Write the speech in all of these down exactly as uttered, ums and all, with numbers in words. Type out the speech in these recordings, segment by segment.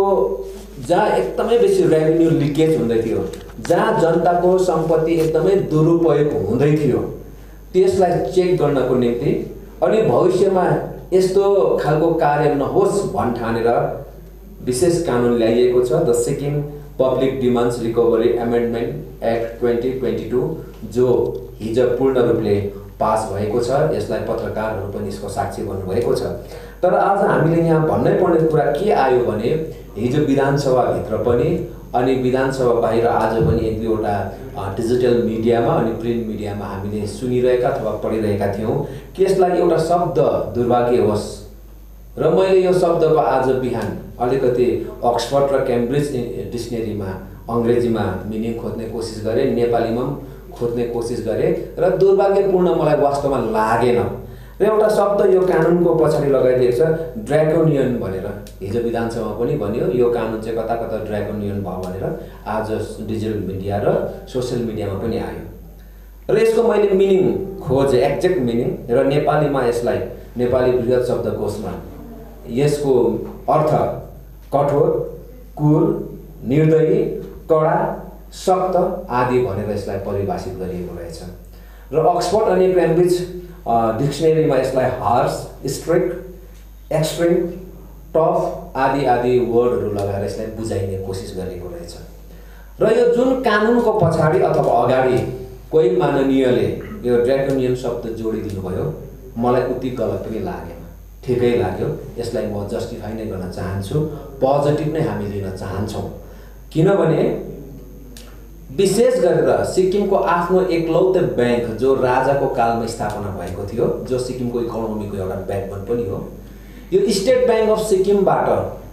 जहाँ एकदमै बेसी रेभिन्यू लिकेज हुँदै थियो, जहाँ जनताको सम्पत्ति एकदमै दुरुपयोग हुँदै थियो, त्यसलाई चेक गर्नको निम्ति अनि भविष्यमा यस्तो खालको कार्य नहोस् भन्ठानेर विशेष कानुन ल्याइएको छ, the Sikkim public demands recovery amendment act twenty twenty two, जो हिजो पूर्ण रूपले पास भएको छ। यसलाई पत्रकारहरू पनि यसको साक्षी बन्नुभएको छ। तर आज हामीले यहाँ भन्नै पर्ने कुरा के आयो भने हिजो विधानसभाभित्र पनि अनि विधानसभा बाहिर आज पनि एक दुईवटा डिजिटल मिडियामा अनि प्रिन्ट मिडियामा हामीले सुनिरहेका अथवा पढिरहेका थियौँ कि यसलाई एउटा शब्द दुर्भाग्यवश, र मैले यो शब्दको आज बिहान अलिकति अक्सफोर्ड र क्याम्ब्रिज डिक्सनेरीमा अङ्ग्रेजीमा मिनिङ खोज्ने कोसिस गरेँ, नेपालीमा खोज्ने कोसिस गरेँ र दुर्भाग्यपूर्ण मलाई वास्तवमा लागेन। र एउटा शब्द यो कानुनको पछाडि लगाइदिएको छ ड्र्याकोनियन भनेर। हिजो विधानसभामा पनि भन्यो यो कानुन चाहिँ कता कता ड्र्याकोनियन भयो भनेर, आज डिजिटल मिडिया र सोसियल मिडियामा पनि आयो। र यसको मैले मिनिङ खोजेँ, एक्ज्याक्ट मिनिङ, र नेपालीमा यसलाई नेपाली बृहत शब्दकोशमा यसको अर्थ कठोर, क्रूर, निर्दयी, कडा, सख्त आदि भनेर यसलाई परिभाषित गरिएको रहेछ। र अक्सफोर्ड अनि क्याम्ब्रिज डिक्सनेरीमा यसलाई हार्स, स्ट्रिक्ट, एक्सट्रिम, टफ आदि आदि वर्डहरू लगाएर यसलाई बुझाइने कोसिस गरेको रहेछ। र यो जुन कानुनको पछाडि अथवा अगाडि कोही माननीयले यो ड्र्याकोनियन शब्द जोडिदिनु भयो, मलाई उति गलत पनि लागेन, ठिकै लाग्यो। यसलाई म जस्टिफाई नै गर्न चाहन्छु, पोजिटिभ नै हामी लिन चाहन्छौँ। किनभने विशेष गरेर सिक्किमको आफ्नो एकलौते ब्याङ्क जो राजाको कालमा स्थापना भएको थियो, जो सिक्किमको इकोनोमीको एउटा ब्याकबोन पनि हो, यो स्टेट ब्याङ्क अफ सिक्किमबाट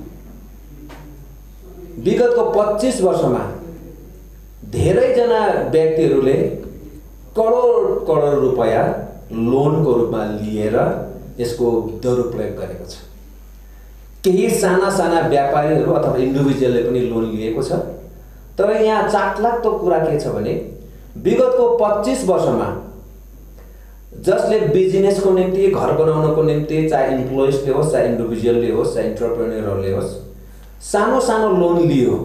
विगतको पच्चीस वर्षमा धेरैजना व्यक्तिहरूले करोड करोड रुपैयाँ लोनको रूपमा लिएर यसको दुरुपयोग गरेको छ। केही साना साना व्यापारीहरू अथवा इन्डिभिजुअलले पनि लोन लिएको छ। तर यहाँ चाखलाग्दो कुरा के छ भने विगतको पच्चीस वर्षमा जसले बिजनेसको निम्ति, घर बनाउनको निम्ति, चाहे इम्प्लोइजले होस्, चाहे इन्डिभिजुअलले होस्, चाहे इन्टरप्रेन्योरले होस्, सानो सानो लोन लियो,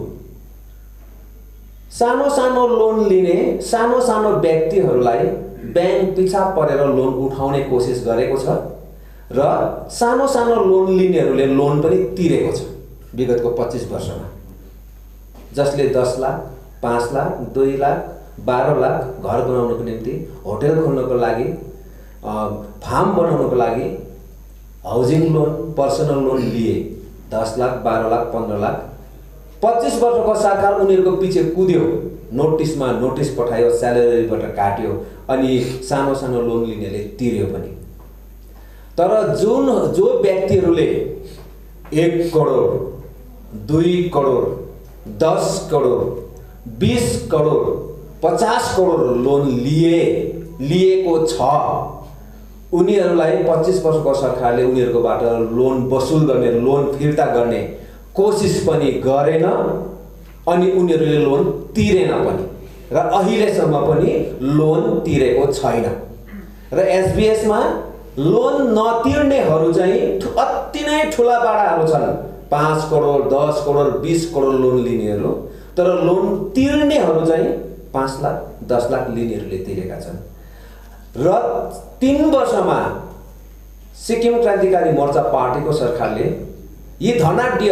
सानो सानो लोन लिने सानो सानो व्यक्तिहरूलाई ब्याङ्क पिछा परेर लोन उठाउने कोसिस गरेको छ र सानो सानो लोन लिनेहरूले लोन पनि तिरेको छ विगतको पच्चीस वर्षमा। जसले दस लाख, पाँच लाख, दुई लाख, बाह्र लाख घर बनाउनको निम्ति, होटल खोल्नको लागि, फार्म बनाउनको लागि हाउसिङ लोन, पर्सनल लोन लिए, दस लाख, बाह्र लाख, पन्ध्र लाख। पच्चीस वर्षको सरकार उनीहरूको पछि कुद्यो, नोटिसमा नोटिस पठायो, स्यालेरीबाट काट्यो, अनि सानो सानो लोन लिनेले तिर्यो पनि। तर जुन जो व्यक्तिहरूले एक करोड, दुई करोड, दस करोड, बीस करोड, पचास करोड लोन लिए लिएको छ, उनीहरूलाई पच्चीस वर्षको सरकारले उनीहरूकोबाट लोन वसुल गर्ने, लोन फिर्ता गर्ने कोसिस पनि गरेन अनि उनीहरूले लोन तिरेन पनि, र अहिलेसम्म पनि लोन तिरेको छैन। र एसबिएसमा लोन नतिर्नेहरू चाहिँ अति नै ठुला बाडाहरू छन्, पाँच करोड, दस करोड, बीस करोड लोन लिनेहरू, तर लोन तिर्नेहरू चाहिँ पाँच लाख, दस लाख लिनेहरूले तिरेका छन्। र तीन वर्षमा सिक्किम क्रान्तिकारी मोर्चा पार्टीको सरकारले यी धनाढ्य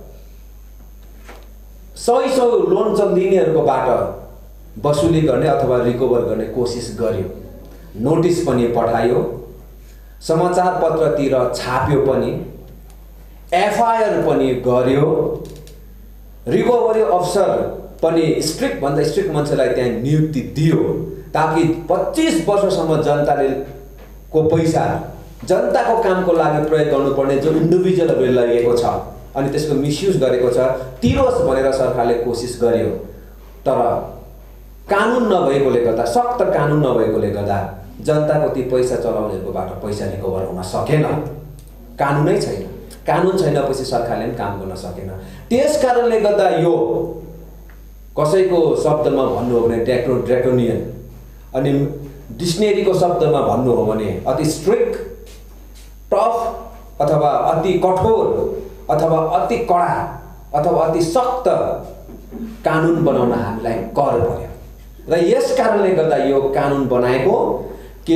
सय सौ लोन लिनेहरूकोबाट वसुली गर्ने अथवा रिकभर गर्ने कोसिस गर्यो, नोटिस पनि पठायो, समाचार पत्रतिर छाप्यो पनि, एफआइआर पनि गर्यो, रिकभरी अफसर पनि स्ट्रिक्ट भन्दा स्ट्रिक्ट मान्छेलाई त्यहाँ नियुक्ति दियो, ताकि पच्चीस वर्षसम्म जनताले को पैसा जनताको कामको लागि प्रयोग गर्नुपर्ने जो इन्डिभिजुअलहरूले लगेको छ अनि त्यसको मिसयुज गरेको छ तिरोस् भनेर सरकारले कोसिस गर्यो। तर कानुन नभएकोले गर्दा, सख्त कानुन नभएकोले गर्दा जनताको ती पैसा चलाउनेहरूकोबाट पैसा रिकभर हुन सकेन। कानुनै छैन, कानुन छैनपछि सरकारले पनि काम गर्न सकेन। त्यस कारणले गर्दा यो कसैको शब्दमा भन्नु हो भने ड्र्याको ड्र्याकोनियन, अनि डिक्सनेरीको शब्दमा भन्नु हो भने अति स्ट्रिक्ट, टफ अथवा अति कठोर अथवा अति कडा अथवा अति सख्त कानुन बनाउन हामीलाई कर पर्यो र यस कारणले गर्दा यो कानुन बनाएको कि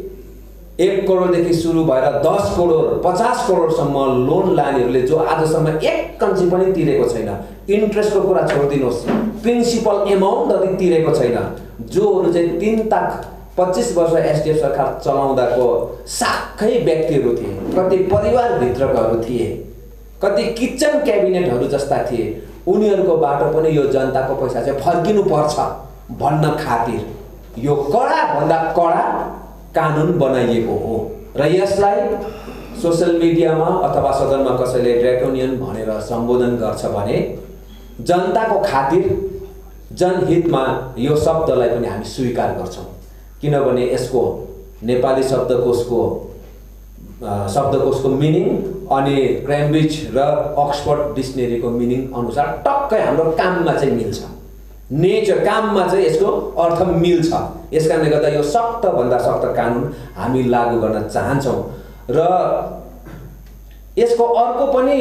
एक करोडदेखि सुरु भएर दस करोड पचास करोडसम्म लोन लानेहरूले जो आजसम्म एक कन्सी पनि तिरेको छैन, इन्ट्रेस्टको कुरा छोडिदिनुहोस्, प्रिन्सिपल एमाउन्ट अझै तिरेको छैन, जोहरू चाहिँ तीन ताक पच्चीस वर्ष एसडिएफ सरकार चलाउँदाको साखै व्यक्तिहरू थिए, कति परिवारभित्रकाहरू थिए, कति किचन क्याबिनेटहरू जस्ता थिए, उनीहरूकोबाट पनि यो जनताको पैसा चाहिँ फर्किनु पर्छ भन्न खातिर यो कडा भन्दा कडा कानुन बनाइएको हो र यसलाई सोशल मिडियामा अथवा सदनमा कसैले ड्रेकोनियन भनेर सम्बोधन गर्छ भने जनताको खातिर जनहितमा यो शब्दलाई पनि हामी स्वीकार गर्छौं, किनभने यसको नेपाली शब्दकोशको शब्दकोशको मिनिङ अनि क्याम्ब्रिज र अक्सफोर्ड डिक्सनरीको मिनिङ अनुसार टक्कै हाम्रो काममा चाहिँ मिल्छ, नेचर काममा चाहिँ यसको अर्थ मिल्छ। यसकारणले गर्दा यो सख्त भन्दा सख्त कानुन हामी लागू गर्न चाहन्छौं र यसको अर्को पनि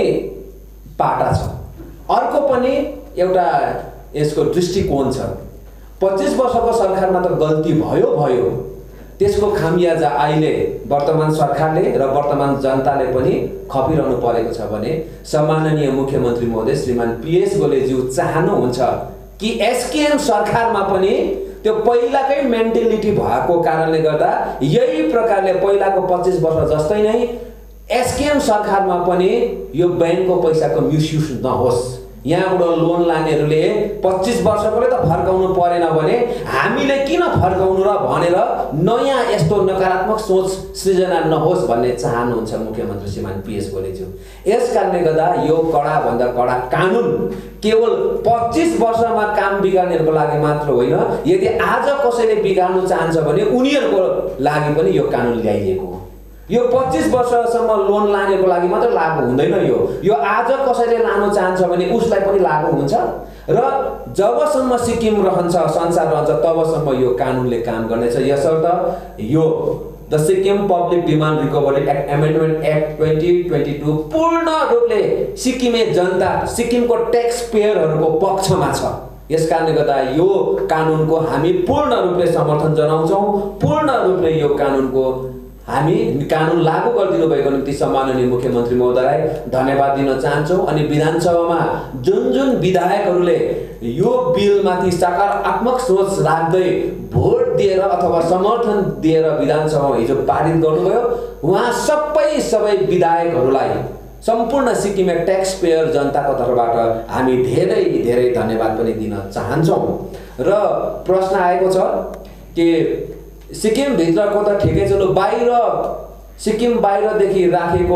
पाटा छ, अर्को पनि एउटा यसको दृष्टिकोण छ। पच्चीस वर्षको सरकारमा त गल्ती भयो भयो, त्यसको खामियाजा अहिले वर्तमान सरकारले र वर्तमान जनताले पनि खपिरहनु परेको छ भने सम्माननीय मुख्यमन्त्री महोदय श्रीमान पीएस गोलेज्यू चाहनुहुन्छ कि एसकेएम सरकारमा पनि त्यो पहिलाकै मेन्टालिटी भएको कारणले गर्दा यही प्रकारले पहिलाको पच्चीस वर्ष जस्तै नै एसकेएम सरकारमा पनि यो बैंकको पैसाको मिसयुज नहोस्। यहाँबाट लोन लानेहरूले पच्चीस वर्षकोले त फर्काउनु परेन भने हामीले किन फर्काउनु र भनेर नयाँ यस्तो नकारात्मक सोच सृजना नहोस् भन्ने चाहनुहुन्छ मुख्यमन्त्री श्रीमान पीएस गोलेज्यू। यसकारणले गर्दा यो कडा भन्दा कडा कानुन केवल पच्चीस वर्षमा काम बिगार्नेहरूको लागि मात्र होइन, यदि आज कसैले बिगार्नु चाहन्छ भने उनीहरूको लागि पनि यो कानुन ल्याइएको हो। यो पच्चीस वर्षसम्म लोन लानेको लागि मात्र लागू हुँदैन, यो यो आज कसैले लानु चाहन्छ भने उसलाई पनि लागू हुन्छ र जबसम्म सिक्किम रहन्छ, संसार रहन्छ, तबसम्म यो कानुनले काम गर्नेछ। यसर्थ यो the Sikkim public demand recovery act amendment act twenty twenty two पूर्ण रूपले सिक्किमे जनता, सिक्किमको ट्याक्स पेयरहरूको पक्षमा छ। यसकारणले गर्दा यो कानुनको हामी पूर्ण रूपले समर्थन जनाउँछौँ, पूर्ण रूपले यो कानुनको हामी कानुन लागू गरिदिनु भएको निम्ति सम्माननीय मुख्यमन्त्री महोदयलाई धन्यवाद दिन चाहन्छौँ। अनि विधानसभामा जुन जुन विधायकहरूले यो बिलमाथि सकारात्मक सोच राख्दै भोट दिएर अथवा समर्थन दिएर विधानसभामा हिजो पारित गर्नुभयो, उहाँ सबै सबै विधायकहरूलाई सम्पूर्ण सिक्किमे ट्याक्स पेयर जनताको तर्फबाट हामी धेरै धेरै धन्यवाद पनि दिन चाहन्छौँ। र प्रश्न आएको छ कि सिक्किम भित्रको त ठिकै चलो, बाहिर सिक्किम बाहिरदेखि राखेको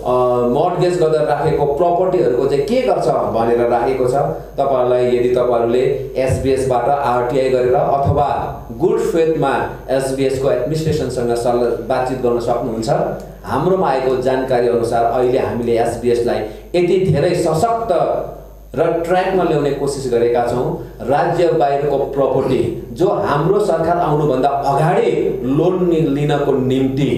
मर्टगेज गरेर राखेको प्रपर्टीहरूको चाहिँ के गर्छ भनेर राखेको छ। तपाईहरुलाई यदि तपाईहरुले एसबीएसबाट आरटीआई गरेर अथवा गुड फेथमा एसबीएस को एडमिनिस्ट्रेसनसँग सल्लाह बातचित गर्न सक्नुहुन्छ। हाम्रोमा आएको जानकारी अनुसार अहिले हामीले एसबीएस लाई यति धेरै सशक्त र ट्र्याकमा ल्याउने कोसिस गरेका छौं। राज्य बाहिरको प्रपर्टी जो हाम्रो सरकार आउनुभन्दा अगाडि लोन लिनको निम्ति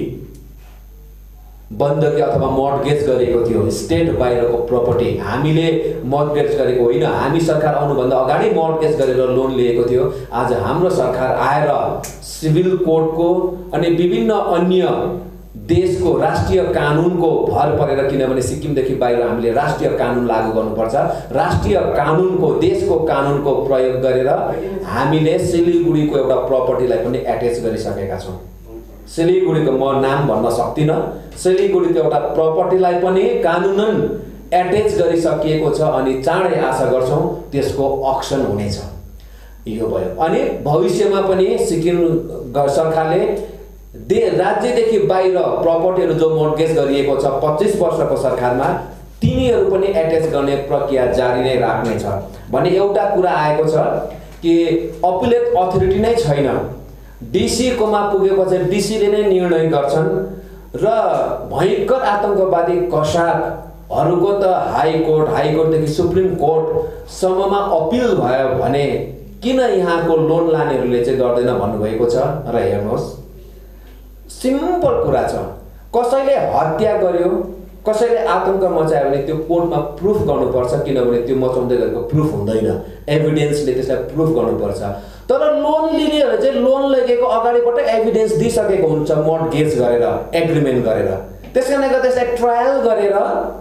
बन्दकी अथवा मर्टगेज गरेको थियो, स्टेट बाहिरको प्रपर्टी हामीले मर्टगेज गरेको होइन, हामी सरकार आउनुभन्दा अगाडि मर्टगेज गरेर लोन लिएको थियो। आज हाम्रो सरकार आएर सिभिल कोडको अनि विभिन्न अन्य देशको राष्ट्रिय कानुनको भर परेर, किनभने सिक्किमदेखि बाहिर हामीले राष्ट्रिय कानुन लागू गर्नुपर्छ, राष्ट्रिय कानुनको देशको कानुनको प्रयोग गरेर हामीले सिलिगुडीको एउटा प्रपर्टीलाई पनि एटेच गरिसकेका छौं। सिलिगुडीको म नाम भन्न सक्दिनँ, सिलिगुडीको एउटा प्रपर्टीलाई पनि कानुनन एटेच गरिसकिएको छ अनि चाँडै आशा गर्छौं त्यसको अक्सन हुनेछ। यो भयो। अनि भविष्यमा पनि सिक्किम सरकारले दे राज्यदेखि बाहिर प्रपर्टीहरू जो मर्टगेज गरिएको छ पच्चीस वर्षको सरकारमा, तिनीहरू पनि एटेच गर्ने प्रक्रिया जारी नै राख्नेछ भने एउटा कुरा आएको छ कि अपिलेट अथोरिटी नै छैन, डीसी कोमा पुगेपछि डीसीले नै निर्णय गर्छन् र भयंकर आतंकवादी कसाबहरूको त हाई कोर्ट, हाई कोर्टदेखि सुप्रिम कोर्ट सम्ममा अपिल भयो भने किन यहाँको लोन लानेहरूले चाहिँ गर्दैन भन्नुभएको छ। र हेर्नुहोस्, सिम्पल कुरा छ, कसैले हत्या गर्यो, कसैले आतंक मचायो भने त्यो कोर्टमा प्रुफ गर्नुपर्छ, किनभने त्यो मचाउँदै गरेको प्रुफ हुँदैन, एभिडेन्सले त्यसलाई प्रुफ गर्नुपर्छ। तर लोन लिनेहरूले चाहिँ लोन लगेको अगाडिबाट एभिडेन्स दिइसकेको हुन्छ मर्टगेज गरेर, एग्रिमेन्ट गरेर। त्यसकारणले गर्दा त्यसलाई ट्रायल गरेर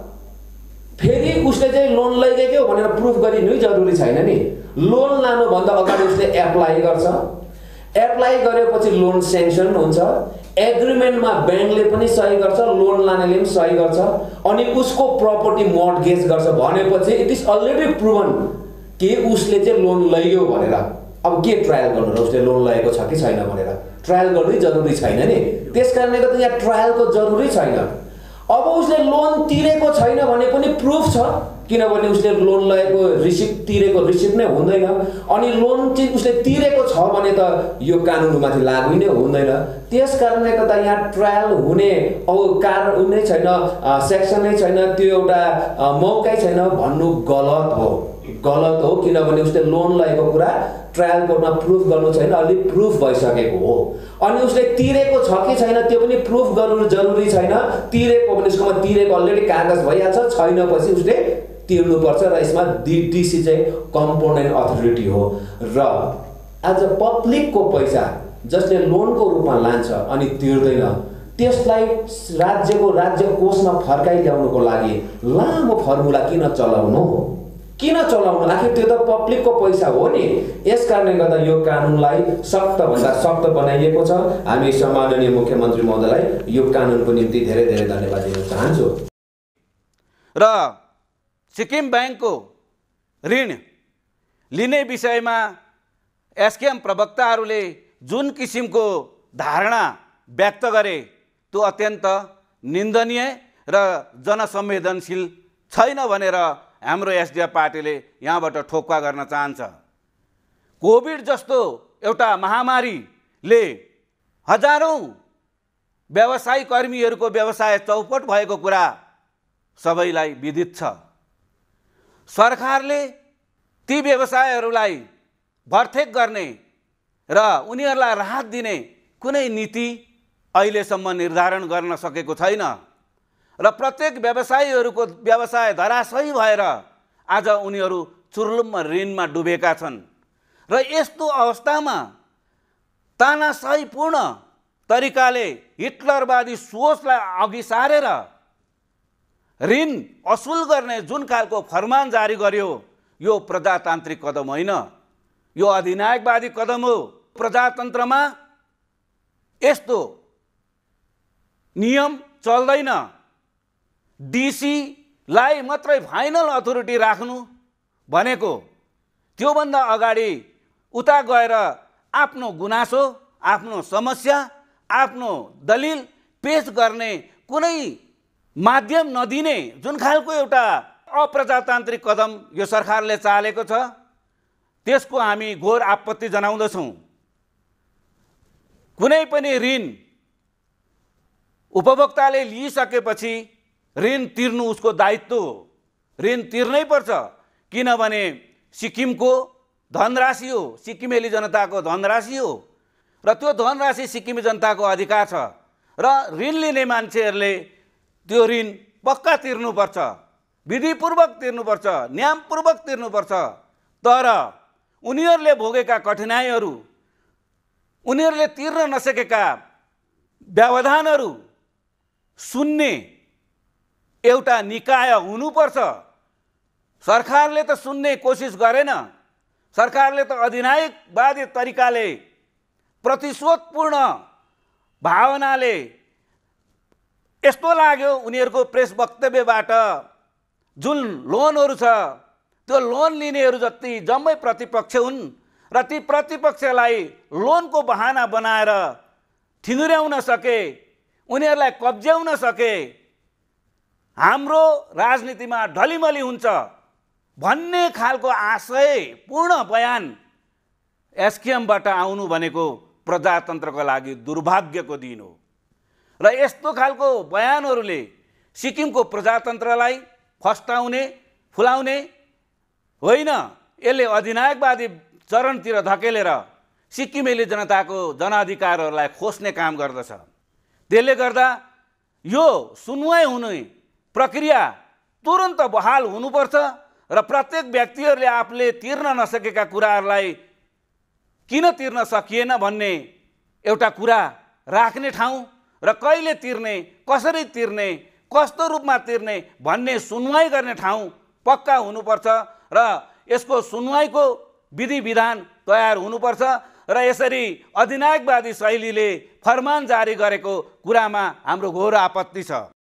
फेरि उसले चाहिँ लोन लगेको भनेर प्रुफ गरिनु जरुरी छैन नि। लोन लानुभन्दा अगाडि उसले एप्लाई गर्छ, एप्लाई गरेपछि लोन सेङ्सन हुन्छ, एग्रिमेन्टमा ब्याङ्कले पनि सही गर्छ, लोन लानेले पनि सही गर्छ, अनि उसको प्रपर्टी मर्टगेज गर्छ भनेपछि इट इज अलरेडी प्रुभन कि उसले चाहिँ लोन लग्यो भनेर। अब के ट्रायल गर्नु र उसले लोन लगेको छ कि छैन भनेर? ट्रायल गर्नु जरुरी छैन नि। त्यसकारणले गर्दा यहाँ ट्रायलको जरुरी छैन। अब उसले लोन तिरेको छैन भने पनि प्रुफ छ, किनभने उसले लोन लगेको रिसिप्ट तिरेको रिसिप्ट नै हुँदैन। अनि लोन चाहिँ उसले तिरेको छ भने त यो कानुनमाथि लागू नै हुँदैन। त्यस कारणले गर्दा यहाँ ट्रायल हुने अब कारण नै छैन, सेक्सन नै छैन, त्यो एउटा मौकै छैन भन्नु गलत हो, गलत हो। किनभने उसले लोन लगेको कुरा ट्रायल कोर्टमा प्रुफ गर्नु छैन, अलि प्रुफ भइसकेको हो। अनि उसले तिरेको छ कि छैन त्यो पनि प्रुफ गर्नु जरुरी छैन। तिरेको भने उसकोमा तिरेको अलरेडी कागज भइहाल्छ, छैन पछि उसले तिर्नुपर्छ। र यसमा डिसी चाहिँ कम्पोनेन्ट अथोरिटी हो। र आज पब्लिकको पैसा जसले लोनको रूपमा लान्छ अनि तिर्दैन, त्यसलाई राज्यको राज्य कोषमा फर्काइल्याउनुको लागि लामो फर्मुला किन चलाउनु किन चलाउनु आखिर त्यो त पब्लिकको पैसा हो नि। यस कारणले गर्दा यो कानुनलाई सख्त भन्दा सख्त बनाइएको छ। हामी सम्माननीय मुख्यमन्त्री महोदयलाई यो कानुनको निम्ति धेरै धेरै धन्यवाद दिन चाहन्छु। र सिक्किम ब्याङ्कको ऋण लिने विषयमा एसकेएम प्रवक्ताहरूले जुन किसिमको धारणा व्यक्त गरे त्यो अत्यन्त निन्दनीय र जनसंवेदनशील छैन भनेर हाम्रो एसडिएफ पार्टीले यहाँबाट ठोक्का गर्न चाहन्छ। कोभिड जस्तो एउटा महामारीले हजारौं व्यवसायी कर्मीहरूको व्यवसाय चौपट भएको कुरा सबैलाई विदित छ। सरकारले ती व्यवसायहरूलाई भरथेक गर्ने र उनीहरूलाई राहत दिने कुनै नीति अहिलेसम्म निर्धारण गर्न सकेको छैन र प्रत्येक व्यवसायीहरूको व्यवसाय धराशायी भएर आज उनीहरू चुर्लुम्म ऋणमा डुबेका छन्। र यस्तो अवस्थामा तानाशाहीपूर्ण तरिकाले हिटलरवादी सोचलाई अघि सारेर ऋण असुल गर्ने जुन खालको फरमान जारी गर्यो, यो प्रजातान्त्रिक कदम होइन, यो अधिनायकवादी कदम हो। प्रजातन्त्रमा यस्तो नियम चल्दैन। डिसीलाई मात्रै फाइनल अथोरिटी राख्नु भनेको त्योभन्दा अगाडि उता गएर आफ्नो गुनासो, आफ्नो समस्या, आफ्नो दलिल पेश गर्ने कुनै माध्यम नदिने जुन खालको एउटा अप्रजातान्त्रिक कदम यो सरकारले चालेको छ, त्यसको हामी घोर आपत्ति जनाउँदछौँ। कुनै पनि ऋण उपभोक्ताले लिइसकेपछि ऋण तिर्नु उसको दायित्व हो, ऋण तिर्नै पर्छ। किनभने सिक्किमको धनराशि हो, सिक्किमेली जनताको धनराशि हो र त्यो धनराशि सिक्किमे जनताको अधिकार छ र ऋण लिने मान्छेहरूले त्यो ऋण पक्का तिर्नुपर्छ, विधिपूर्वक तिर्नुपर्छ, न्यायपूर्वक तिर्नुपर्छ। तर उनीहरूले भोगेका कठिनाइहरू, उनीहरूले तिर्न नसकेका व्यवधानहरू सुन्ने एउटा निकाय हुनुपर्छ। सरकारले त सुन्ने कोसिस गरेन। सरकारले त अधिनायकवादी तरिकाले, प्रतिशोधपूर्ण भावनाले, यस्तो लाग्यो उनीहरूको प्रेस वक्तव्यबाट जुन लोनहरू छ त्यो लोन लिनेहरू जति जम्मै प्रतिपक्ष हुन् र ती प्रतिपक्षलाई लोनको बहाना बनाएर ठिँगुर्याउन सके, उनीहरूलाई कब्ज्याउन सके, हाम्रो राजनीतिमा ढलिमली हुन्छ भन्ने खालको आशयपूर्ण बयान एसकेएमबाट आउनु भनेको प्रजातन्त्रको लागि दुर्भाग्यको दिन हो। र यस्तो खालको बयानहरूले सिक्किमको प्रजातन्त्रलाई फस्टाउने, फुलाउने होइन, यसले अधिनायकवादी चरणतिर धकेलेर सिक्किमेली जनताको जनाधिकारहरूलाई खोस्ने काम गर्दछ। त्यसले गर्दा यो सुनवाई हुने प्रक्रिया तुरन्त बहाल हुनुपर्छ र प्रत्येक व्यक्तिहरूले आफूले तिर्न नसकेका कुराहरूलाई किन तिर्न सकिएन भन्ने एउटा कुरा राख्ने ठाउँ र कहिले तिर्ने, कसरी तिर्ने, कस्तो रूपमा तिर्ने भन्ने सुनवाई गर्ने ठाउँ पक्का हुनुपर्छ र यसको सुनवाईको विधि विधान तयार हुनुपर्छ र यसरी अधिनायकवादी शैलीले फरमान जारी गरेको कुरामा हाम्रो घोर आपत्ति छ।